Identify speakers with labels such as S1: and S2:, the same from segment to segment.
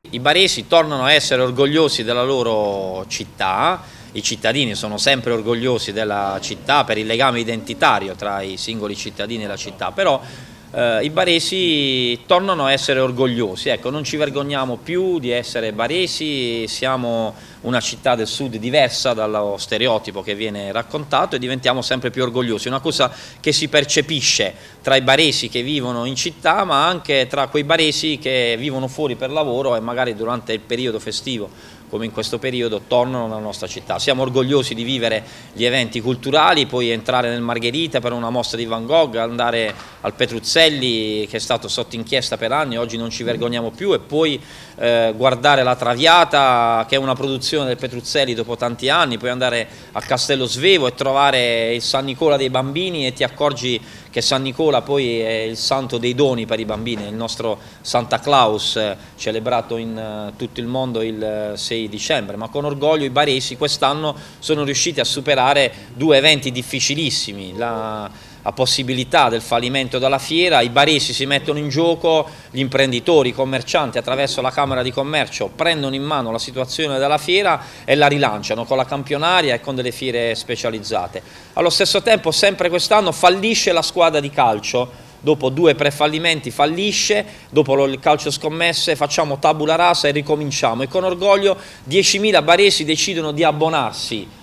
S1: I baresi tornano a essere orgogliosi della loro città, i cittadini sono sempre orgogliosi della città per il legame identitario tra i singoli cittadini e la città, però i baresi tornano a essere orgogliosi, ecco, non ci vergogniamo più di essere baresi, siamo una città del sud diversa dallo stereotipo che viene raccontato e diventiamo sempre più orgogliosi, una cosa che si percepisce tra i baresi che vivono in città ma anche tra quei baresi che vivono fuori per lavoro e magari durante il periodo festivo come in questo periodo tornano nella nostra città. Siamo orgogliosi di vivere gli eventi culturali, poi entrare nel Margherita per una mostra di Van Gogh, andare al Petruzzelli che è stato sotto inchiesta per anni, oggi non ci vergogniamo più, e poi guardare la Traviata che è una produzione del Petruzzelli dopo tanti anni, poi andare al Castello Svevo e trovare il San Nicola dei bambini e ti accorgi che San Nicola poi è il santo dei doni per i bambini, il nostro Santa Claus celebrato in tutto il mondo il 6 dicembre, ma con orgoglio i baresi quest'anno sono riusciti a superare due eventi difficilissimi, la possibilità del fallimento della fiera, i baresi si mettono in gioco, gli imprenditori, i commercianti attraverso la Camera di Commercio prendono in mano la situazione della fiera e la rilanciano con la campionaria e con delle fiere specializzate. Allo stesso tempo sempre quest'anno fallisce la squadra di calcio, dopo due prefallimenti fallisce, dopo il calcio scommesse facciamo tabula rasa e ricominciamo e con orgoglio 10.000 baresi decidono di abbonarsi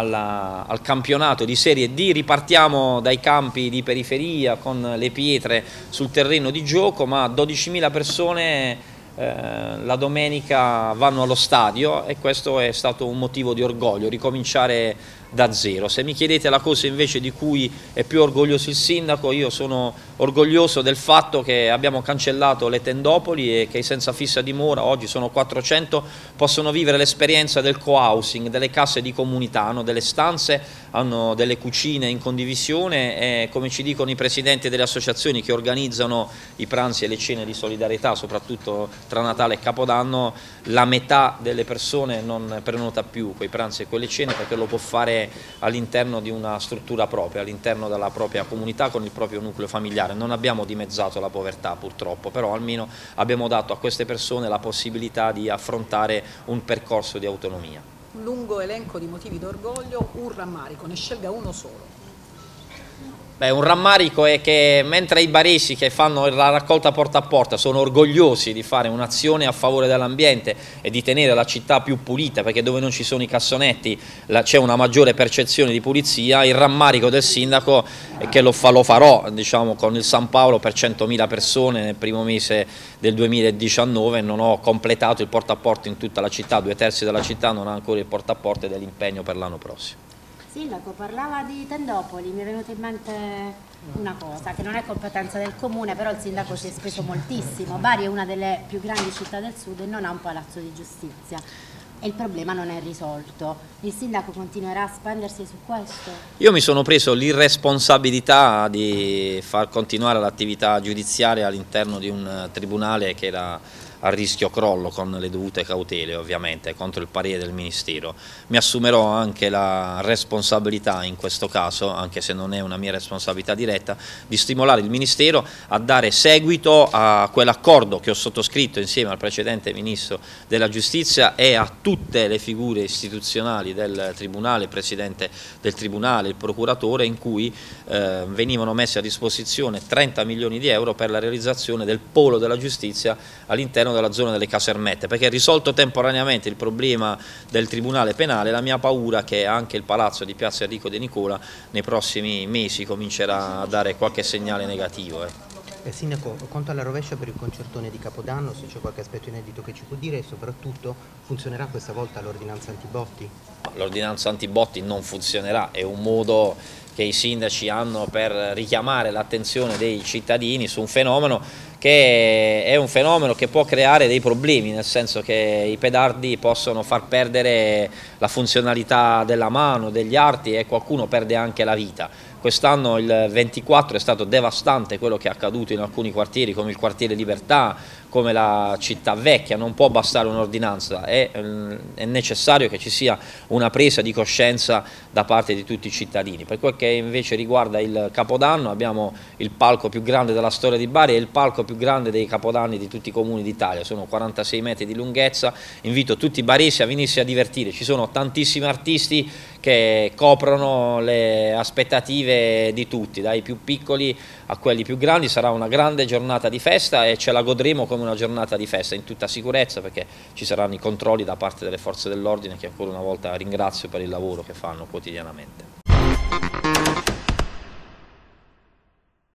S1: al campionato di Serie D, ripartiamo dai campi di periferia con le pietre sul terreno di gioco, ma 12.000 persone la domenica vanno allo stadio e questo è stato un motivo di orgoglio, ricominciare da zero. Se mi chiedete la cosa invece di cui è più orgoglioso il sindaco, io sono orgoglioso del fatto che abbiamo cancellato le tendopoli e che i senza fissa dimora, oggi sono 400, possono vivere l'esperienza del co-housing, delle case di comunità, hanno delle stanze, hanno delle cucine in condivisione e, come ci dicono i presidenti delle associazioni che organizzano i pranzi e le cene di solidarietà, soprattutto tra Natale e Capodanno, la metà delle persone non prenota più quei pranzi e quelle cene perché lo può fare all'interno di una struttura propria, all'interno della propria comunità con il proprio nucleo familiare. Non abbiamo dimezzato la povertà purtroppo, però almeno abbiamo dato a queste persone la possibilità di affrontare un percorso di autonomia.
S2: Un lungo elenco di motivi d'orgoglio, un rammarico, ne scelga uno solo.
S1: Beh, un rammarico è che mentre i baresi che fanno la raccolta porta a porta sono orgogliosi di fare un'azione a favore dell'ambiente e di tenere la città più pulita, perché dove non ci sono i cassonetti c'è una maggiore percezione di pulizia, il rammarico del sindaco è che lo farò diciamo, con il San Paolo per 100.000 persone nel primo mese del 2019, non ho completato il porta a porta in tutta la città, 2/3 della città non ha ancora il porta a porta ed è l'impegno per l'anno prossimo.
S3: Sindaco, parlava di tendopoli, mi è venuta in mente una cosa, che non è competenza del comune, però il sindaco si è speso moltissimo. Bari è una delle più grandi città del sud e non ha un palazzo di giustizia e il problema non è risolto. Il sindaco continuerà a spendersi su questo?
S1: Io mi sono preso l'irresponsabilità di far continuare l'attività giudiziaria all'interno di un tribunale che era a rischio crollo con le dovute cautele ovviamente contro il parere del Ministero. Mi assumerò anche la responsabilità in questo caso, anche se non è una mia responsabilità diretta, di stimolare il Ministero a dare seguito a quell'accordo che ho sottoscritto insieme al precedente Ministro della Giustizia e a tutte le figure istituzionali del Tribunale, il Presidente del Tribunale, il Procuratore, in cui venivano messi a disposizione 30 milioni di euro per la realizzazione del polo della giustizia all'interno della zona delle Casermette, perché risolto temporaneamente il problema del Tribunale Penale, la mia paura è che anche il palazzo di Piazza Enrico De Nicola nei prossimi mesi comincerà a dare qualche segnale negativo.
S4: Sindaco, quanto alla rovescia per il concertone di Capodanno, se c'è qualche aspetto inedito che ci può dire e soprattutto funzionerà questa volta l'ordinanza antibotti?
S1: L'ordinanza antibotti non funzionerà, è un modo che i sindaci hanno per richiamare l'attenzione dei cittadini su un fenomeno che è un fenomeno che può creare dei problemi, nel senso che i pedardi possono far perdere la funzionalità della mano, degli arti e qualcuno perde anche la vita. quest'anno il 24 è stato devastante quello che è accaduto in alcuni quartieri come il quartiere Libertà, come la città vecchia. Non può bastare un'ordinanza, è necessario che ci sia una presa di coscienza da parte di tutti i cittadini. Per quel che invece riguarda il Capodanno, abbiamo il palco più grande della storia di Bari e il palco più grande dei Capodanni di tutti i comuni d'Italia, sono 46 metri di lunghezza. Invito tutti i baresi a venirsi a divertire, ci sono tantissimi artisti che coprono le aspettative di tutti, dai più piccoli a quelli più grandi. Sarà una grande giornata di festa e ce la godremo come una giornata di festa in tutta sicurezza, perché ci saranno i controlli da parte delle forze dell'ordine, che ancora una volta ringrazio per il lavoro che fanno quotidianamente.